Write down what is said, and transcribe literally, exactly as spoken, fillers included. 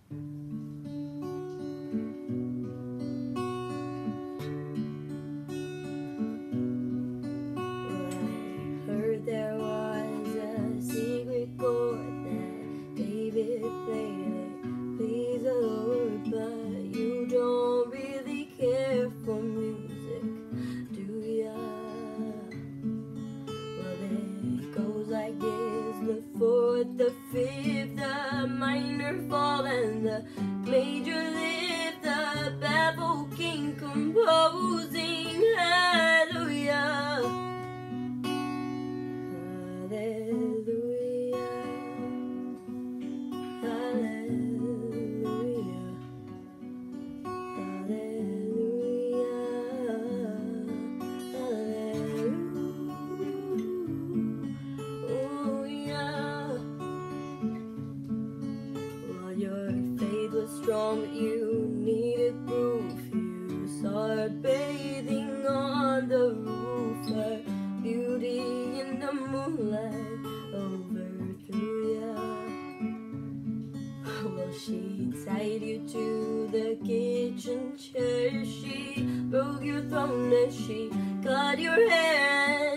Heard there was a secret chord that David played it pleased the Lord, but you don't really care for music, do ya? Well, it goes like this: the fourth, the fifth, the minor fall, and the major lift, the baffled king composing hallelujah. Hallelujah, hallelujah, hallelujah, hallelujah. Well, your faith was strong, but you needed proof. You saw her bathing on the roof, her beauty in the moonlight overthrew ya. Well, she tied you to the kitchen chair, she broke your throne and she cut your hair.